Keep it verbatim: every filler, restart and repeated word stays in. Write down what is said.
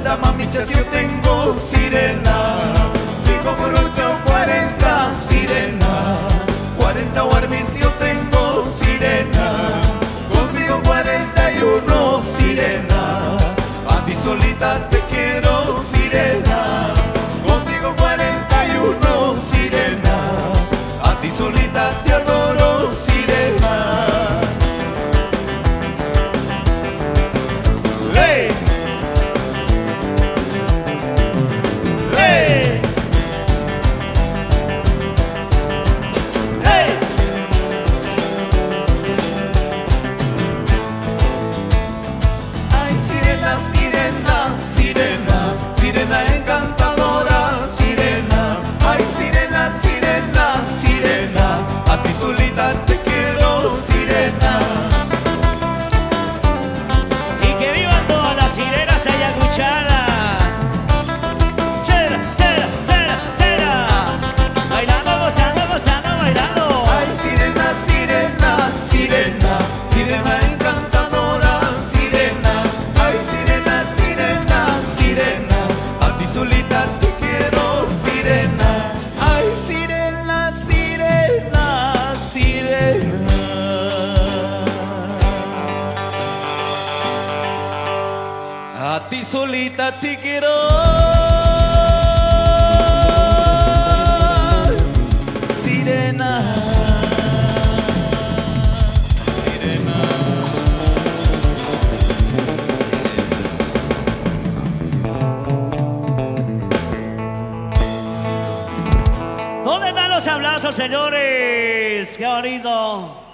cuarenta, mamicha, si yo tengo sirena. Cinco por ocho, cuarenta, sirena. Cuarenta guarmis, si yo tengo sirena. Contigo cuarenta y uno, sirena. A ti solita te quiero, sirena. Contigo cuarenta y uno, sirena. A ti solita te adoro, sirena. ¡Ley! ¡Ley! ¡Hey! Ay, sirena, sirena, sirena, sirena encantadora, sirena. Ay, sirena, sirena, sirena, a ti solita te quiero, sirena. Y que vivan todas las sirenas ayacuchanas. Cera, cera, cera, cera. Bailando, gozando, gozando, bailando. Ay, sirena, sirena, sirena, sirena encantadora, sirena. Ay, sirena, sirena, sirena, a ti solita te quiero, sirena. Ay, sirena, sirena, sirena. A ti solita te quiero, sirena. Sirena. ¿Dónde están los aplausos, señores? ¡Qué bonito!